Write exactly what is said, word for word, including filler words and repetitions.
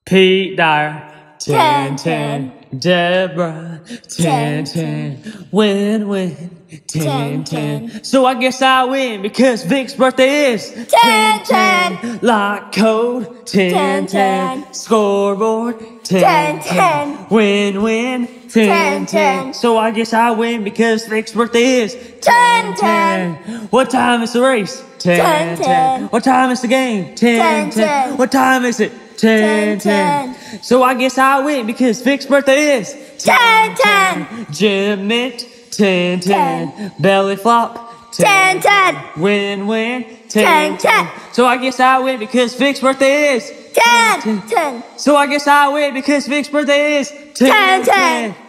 Pete Dyer, ten, ten, ten, Deborah, ten, ten, win, win, ten, ten. So I guess I win because Vic's birthday is ten, ten. Lock code, ten, ten, scoreboard, ten, ten, win, win, ten, ten. So I guess I win because Vic's birthday is ten, ten. What time is the race? ten, ten. What time is the game? ten, ten. What time is it? ten, ten. So I guess I win because Vic's birthday is ten, ten. Gym Mint, ten, ten. Belly flop, ten, ten. Win, win, ten, ten. So I guess I win because Vic's birthday is ten, ten. So I guess I win because Vic's birthday is ten, ten.